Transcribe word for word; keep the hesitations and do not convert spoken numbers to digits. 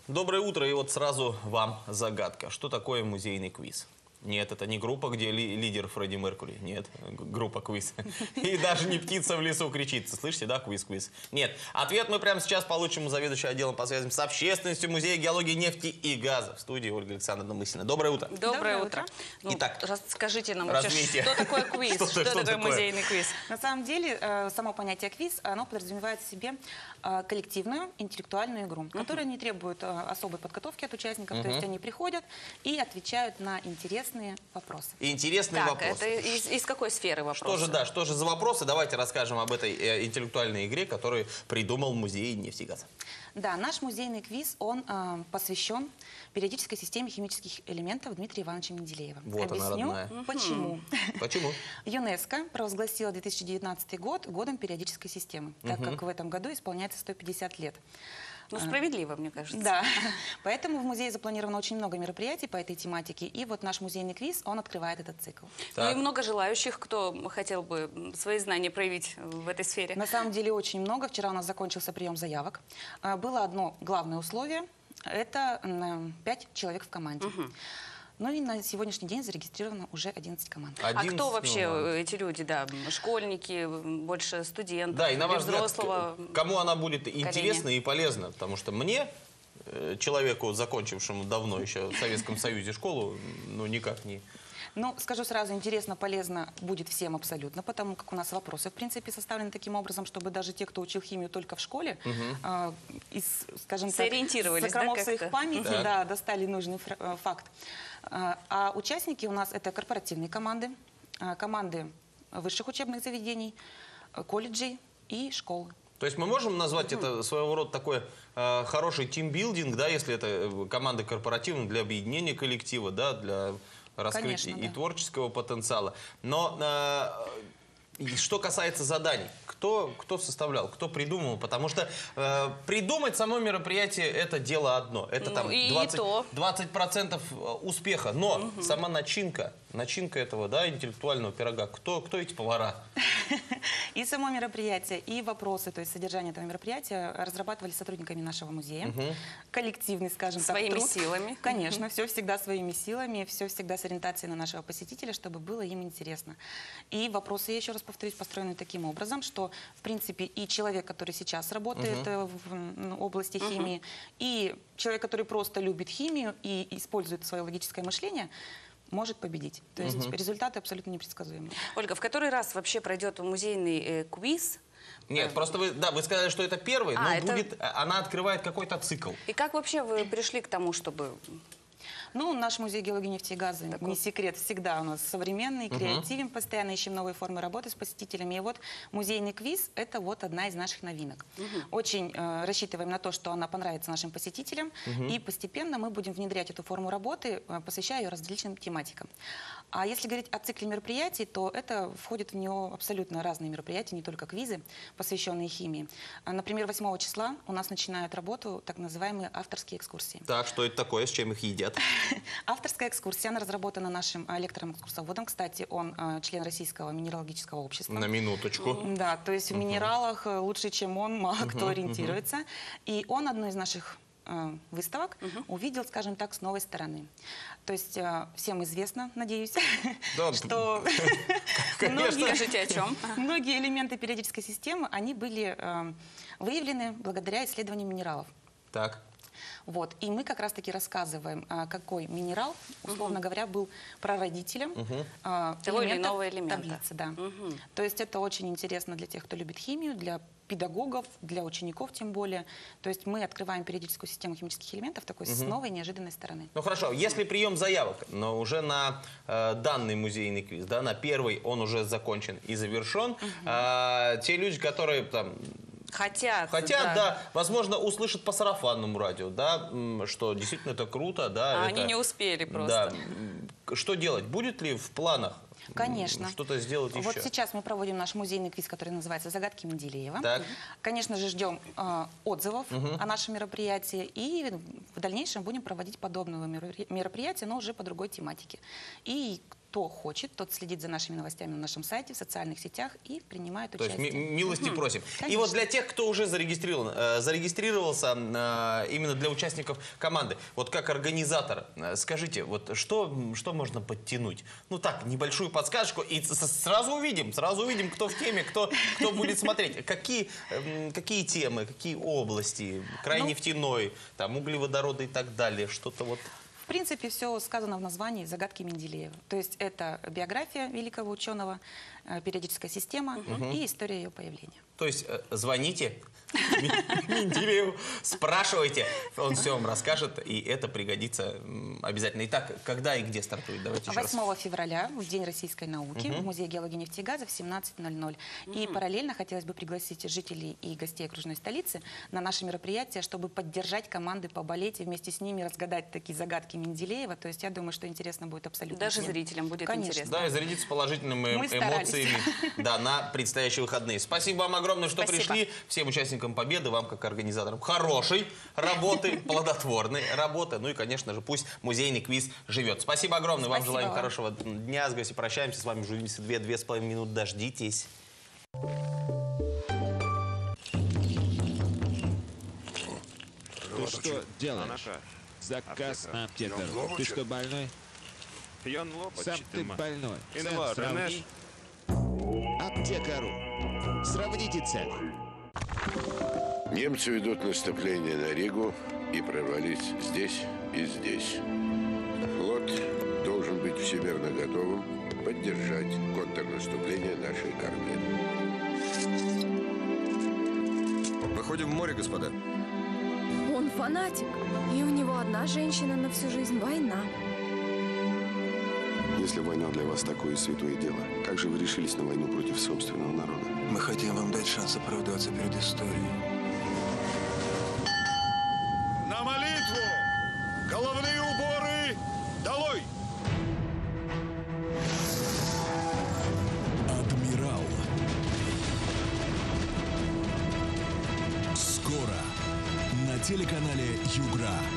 Доброе утро, и вот сразу вам загадка. Что такое музейный квиз? Нет, это не группа, где ли, лидер Фредди Меркури. Нет, группа квиз. И даже не птица в лесу кричит. Слышите, да, квиз-квиз? Нет. Ответ мы прямо сейчас получим у заведующего отделом по связям с общественностью Музея геологии, нефти и газа. В студии Ольга Александровна Мысина. Доброе утро. Доброе, Доброе утро. утро. Ну, Итак, расскажите нам вообще, что такое квиз, что, что, что такое музейный квиз? На самом деле, само понятие квиз, оно подразумевает в себе коллективную интеллектуальную игру, uh-huh. которая не требует особой подготовки от участников, uh-huh. то есть они приходят и отвечают на интересные вопросы. Интересные так, вопросы. Это из, из какой сферы вопросы? Что же, да, что же за вопросы? Давайте расскажем об этой э, интеллектуальной игре, которую придумал музей нефти и газа. Да, наш музейный квиз, он э, посвящен периодической системе химических элементов Дмитрия Ивановича Менделеева. Вот Объясню, она, родная. почему. Почему? ЮНЕСКО провозгласила две тысячи девятнадцатый год годом периодической системы, так как в этом году исполняется сто пятьдесят лет. Ну, справедливо, мне кажется. Да, поэтому в музее запланировано очень много мероприятий по этой тематике, и вот наш музейный квиз, он открывает этот цикл. Так. Ну и много желающих, кто хотел бы свои знания проявить в этой сфере. На самом деле очень много. Вчера у нас закончился прием заявок. Было одно главное условие, это пять человек в команде. Угу. Ну и на сегодняшний день зарегистрировано уже одиннадцать команд. одиннадцать, а кто вообще ну, эти люди, да? Школьники, больше студентов, да, и на ваш взрослого взгляд, кому она будет поколения? Интересна и полезна? Потому что мне, человеку, закончившему давно еще в Советском Союзе школу, ну никак не... Ну, скажу сразу, интересно, полезно будет всем абсолютно, потому как у нас вопросы, в принципе, составлены таким образом, чтобы даже те, кто учил химию только в школе, угу. э, из, скажем так, закромов да, своих памяти, да. Да, достали нужный факт. А участники у нас это корпоративные команды, команды высших учебных заведений, колледжей и школы. То есть мы можем назвать mm-hmm. это своего рода такой э, хороший тимбилдинг, да, если это команды корпоративные для объединения коллектива, да, для раскрытия Конечно, и да. творческого потенциала. Но э, что касается заданий, кто, кто составлял, кто придумал? Потому что э, придумать само мероприятие – это дело одно. Это ну, там двадцать процентов успеха. Но угу. сама начинка, начинка этого, да, интеллектуального пирога, кто, кто эти повара? И само мероприятие, и вопросы, то есть содержание этого мероприятия разрабатывали сотрудниками нашего музея. Угу. Коллективный, скажем своими так, труд. силами. Конечно, угу. все всегда своими силами, все всегда с ориентацией на нашего посетителя, чтобы было им интересно. И вопросы, я еще раз повторюсь, построены таким образом, что, в принципе, и человек, который сейчас работает угу. в ну, области угу. химии, и человек, который просто любит химию и использует свое логическое мышление, может победить. То есть угу. результаты абсолютно непредсказуемые. Ольга, в который раз вообще пройдет музейный э, квиз? Нет, просто вы, да, вы сказали, что это первый, а, но это... будет, она открывает какой-то цикл. И как вообще вы пришли к тому, чтобы... Ну, наш музей геологии, нефти и газа, так не вот. секрет, всегда у нас современный, uh-huh. креативен, постоянно ищем новые формы работы с посетителями. И вот музейный квиз – это вот одна из наших новинок. Uh-huh. Очень э, рассчитываем на то, что она понравится нашим посетителям, uh-huh. и постепенно мы будем внедрять эту форму работы, э, посвящая ее различным тематикам. А если говорить о цикле мероприятий, то это входит в него абсолютно разные мероприятия, не только квизы, посвященные химии. Например, восьмого числа у нас начинают работу так называемые авторские экскурсии. Так, что это такое, с чем их едят? Авторская экскурсия, она разработана нашим лектором-экскурсоводом. Кстати, он э, член Российского минералогического общества. На минуточку. Да, то есть uh-huh. в минералах лучше, чем он, мало uh-huh. кто ориентируется. Uh-huh. И он одну из наших э, выставок uh-huh. увидел, скажем так, с новой стороны. То есть э, всем известно, надеюсь, да, что многие элементы периодической системы, они были э, выявлены благодаря исследованию минералов. Так. Вот. И мы как раз-таки рассказываем, какой минерал, условно угу. говоря, был прародителем угу. того или иного элемента. Таблицы. Да. Угу. То есть это очень интересно для тех, кто любит химию, для педагогов, для учеников тем более. То есть мы открываем периодическую систему химических элементов такой угу. с новой неожиданной стороны. Ну хорошо, если прием заявок, но уже на э, данный музейный квиз, да, на первый он уже закончен и завершен, угу. а, те люди, которые там... Хотят, Хотят, да. да, возможно, услышат по сарафанному радио, да, что действительно это круто, да. А это, они не успели просто. Да. Что делать? Будет ли в планах Конечно. что-то сделать еще? Вот сейчас мы проводим наш музейный квиз, который называется «Загадки Менделеева». Так. Конечно же, ждем э, отзывов угу. о нашем мероприятии. И в дальнейшем будем проводить подобные мероприятия, но уже по другой тематике. И кто хочет, тот следит за нашими новостями на нашем сайте, в социальных сетях и принимает То участие. есть ми- милости Мгм. просим. И Конечно. вот для тех, кто уже зарегистрирован, э, зарегистрировался э, именно для участников команды, вот как организатор, э, скажите, вот что, что можно подтянуть? Ну так, небольшую подсказку, и с- с- сразу увидим, сразу увидим, кто в теме, кто, кто будет смотреть. Какие, эм, какие темы, какие области, край Ну, нефтяной, там, углеводороды и так далее, что-то вот... В принципе, все сказано в названии «Загадки Менделеева». То есть это биография великого ученого, э, периодическая система и история ее появления. То есть э, звоните Менделееву, спрашивайте, он все вам расскажет, и это пригодится м, обязательно. Итак, когда и где стартует? Давайте еще раз. восьмого февраля, в День российской науки, в Музее геологии и нефти и газа в семнадцать ноль ноль. И параллельно хотелось бы пригласить жителей и гостей окружной столицы на наши мероприятия, чтобы поддержать команды, поболеть и вместе с ними разгадать такие загадки Менделеева. То есть я думаю, что интересно будет абсолютно Даже всем. зрителям будет Конечно. интересно. Да, и зарядиться положительными Мы старались. эмоциями да, на предстоящие выходные. Спасибо вам огромное, что Спасибо. пришли. Всем участникам Победы, вам как организаторам хорошей работы, плодотворной работы. Ну и, конечно же, пусть музейный квиз живет. Спасибо огромное. Вам Спасибо желаем вам. хорошего дня. С гостями прощаемся. С вами журналисты две, две с половиной минут. Дождитесь. Ты что делаешь? Заказ на аптекару. Ты что, больной? Сам ты больной. Цену сравни. Аптекару. Сравните цены. Немцы ведут наступление на Ригу и прорвались здесь и здесь. Флот должен быть всемирно готовым поддержать контрнаступление нашей армии. Выходим в море, господа. Он фанатик, и у него одна женщина на всю жизнь – война. Если война для вас такое святое дело, как же вы решились на войну против собственного народа? Мы хотим вам дать шанс оправдаться перед историей. На молитву! Головные уборы долой! Адмирал. Скоро на телеканале Югра.